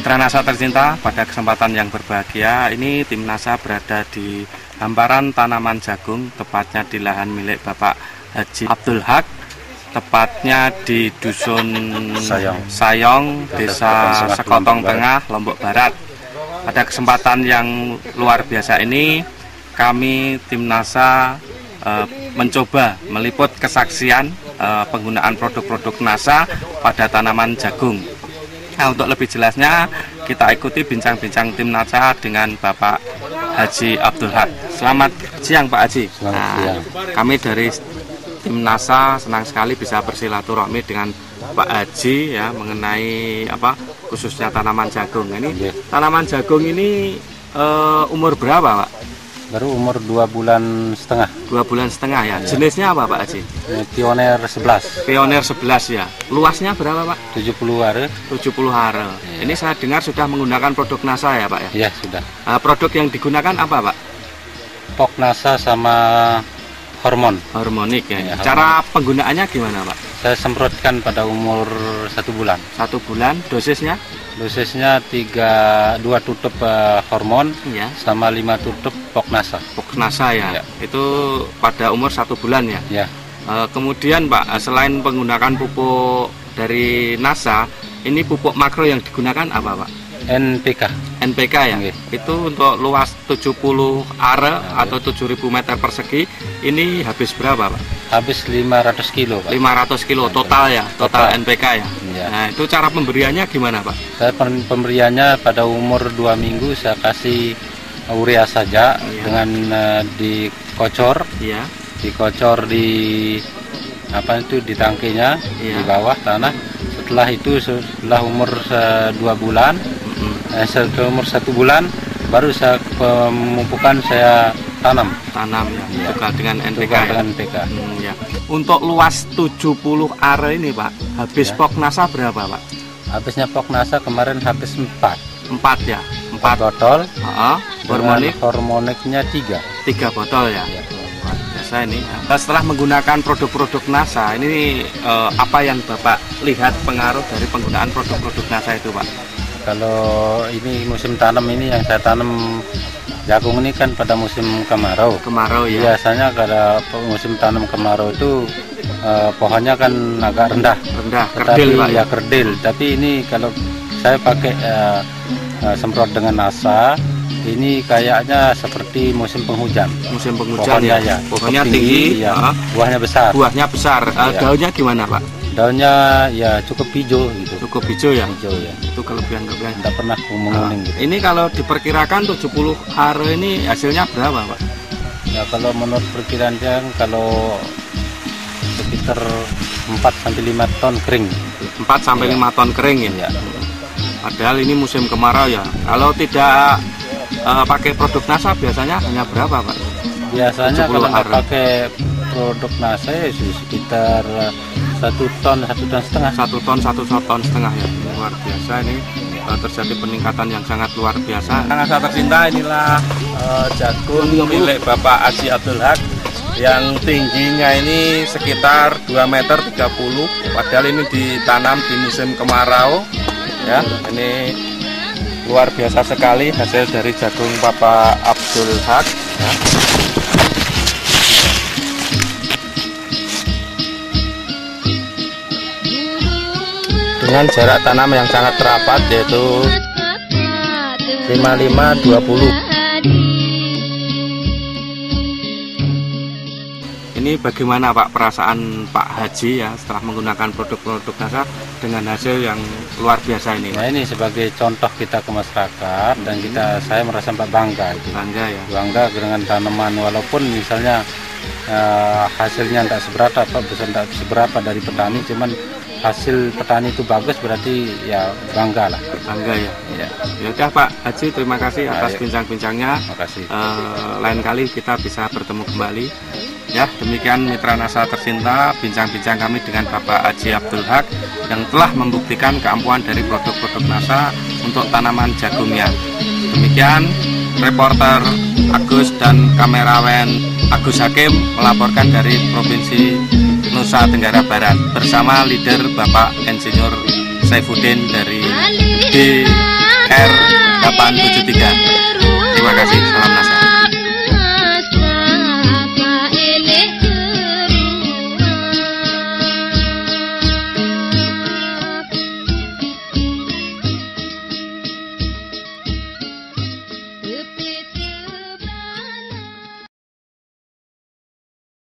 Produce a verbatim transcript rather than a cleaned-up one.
Mitra NASA tercinta, pada kesempatan yang berbahagia ini tim NASA berada di hamparan tanaman jagung, tepatnya di lahan milik Bapak Haji Abdul Haq, tepatnya di Dusun Sayong, Sayong Desa Sekotong Tengah, Lombok Barat. Pada kesempatan yang luar biasa ini, kami tim NASA uh, mencoba meliput kesaksian uh, penggunaan produk-produk NASA pada tanaman jagung. Nah, untuk lebih jelasnya kita ikuti bincang-bincang tim NASA dengan Bapak Haji Abdul Haq. Selamat siang Pak Haji. Selamat nah, siang. Kami dari tim NASA senang sekali bisa bersilaturahmi dengan Pak Haji ya mengenai apa khususnya tanaman jagung. Ini yeah. Tanaman jagung ini uh, umur berapa Pak? Baru umur dua bulan setengah. Dua bulan setengah ya. Ya. Jenisnya apa Pak Haji? Pioner sebelas. Pioner sebelas ya. Luasnya berapa Pak? tujuh puluh are. tujuh puluh are. Ya. Ini saya dengar sudah menggunakan produk NASA ya Pak ya? Ya sudah. Uh, produk yang digunakan apa Pak? Pok NASA sama hormon. Hormonik ya. Ya, cara hormonik. penggunaannya gimana Pak? Saya semprotkan pada umur satu bulan. Satu bulan. Dosisnya? Dosisnya tiga dua tutup uh, hormon ya. Sama lima tutup pok NASA. Pok NASA ya. ya. Itu pada umur satu bulan ya. Ya. Uh, kemudian Pak, selain menggunakan pupuk dari NASA, ini pupuk makro yang digunakan apa Pak? N P K. N P K ya. Okay. Itu untuk luas tujuh puluh are nah, atau tujuh ribu meter persegi. Ini habis berapa Pak? Habis lima ratus kilo Pak. lima ratus kilo total ya, total, total. N P K ya. Ya. Nah, itu cara pemberiannya gimana Pak? Saya pemberiannya pada umur dua minggu saya kasih urea saja ya. Dengan uh, dikocor, ya. Dikocor di apa itu di tangkinya ya. Di bawah tanah. Setelah itu setelah umur uh, dua bulan, mm-hmm. eh, setelah umur satu bulan baru saya pemupukan saya tanam. Tanam ya. Ya. Tukar dengan N P K. Tukar dengan N P K. Hmm, ya. Untuk luas tujuh puluh are ini Pak, habis ya. Pok NASA berapa Pak? Habisnya pok NASA kemarin habis empat. Empat ya? Empat botol. Uh-huh. Hormonik? Hormoniknya tiga. Tiga botol ya? Ya. Luar biasa ini. Nah, setelah menggunakan produk-produk NASA, ini eh, apa yang Bapak lihat pengaruh dari penggunaan produk-produk NASA itu Pak? Kalau ini musim tanam ini yang saya tanam jagung ini kan pada musim kemarau. Kemarau ya. Biasanya pada musim tanam kemarau itu uh, pohonnya kan agak rendah. Rendah, kerdil Pak ya kerdil. Tapi ini kalau saya pakai uh, uh, semprot dengan NASA, ini kayaknya seperti musim penghujan. Musim penghujan pohonnya ya. ya. Pohonnya tinggi, tinggi ya. Uh. Buahnya besar. Buahnya besar. Uh, ya. Daunnya gimana Pak? Daunnya ya cukup hijau gitu. Cukup hijau ya? Hijau ya. Itu kelebihan-kelebihan. Tidak pernah menguning nah, gitu. Ini kalau diperkirakan tujuh puluh are ini hasilnya berapa Pak? Ya kalau menurut perkiraan yang kalau sekitar empat sampai lima ton kering. empat sampai lima ton kering ya? Ya. Padahal ini musim kemarau ya. Kalau tidak uh, pakai produk NASA biasanya hanya berapa Pak? Biasanya kalau nggak pakai produk NASA ya sekitar satu ton, satu ton setengah. Satu ton, satu ton setengah ya. Luar biasa ini uh, terjadi peningkatan yang sangat luar biasa. NASA tercinta, inilah uh, jagung milik Bapak Haji Abdul Haq yang tingginya ini sekitar dua meter tiga puluh. Padahal ini ditanam di musim kemarau. Ya, ini luar biasa sekali hasil dari jagung Bapak Abdul Haq. Ya. Dengan jarak tanam yang sangat rapat yaitu lima puluh lima dua puluh. Ini bagaimana Pak perasaan Pak Haji ya setelah menggunakan produk-produk NASA dengan hasil yang luar biasa ini? Nah ini sebagai contoh kita ke masyarakat dan kita saya merasa bangga. Gitu. Bangga ya. Bangga dengan tanaman walaupun misalnya uh, hasilnya tidak seberapa, tidak seberapa dari petani, cuman hasil petani itu bagus berarti ya bangga lah. Bangga ya. Ya, ya udah Pak Haji, terima kasih atas bincang-bincangnya. Terima kasih. Uh, lain kali kita bisa bertemu kembali. Ya, demikian Mitra NASA tercinta, bincang-bincang kami dengan Bapak Haji Abdul Haq yang telah membuktikan keampuhan dari produk-produk NASA untuk tanaman jagungnya. Demikian reporter Agus dan kameramen Agus Hakim melaporkan dari Provinsi Nusa Tenggara Barat bersama leader Bapak Insinyur Saifuddin dari D R delapan tujuh tiga. Terima kasih, salam NASA.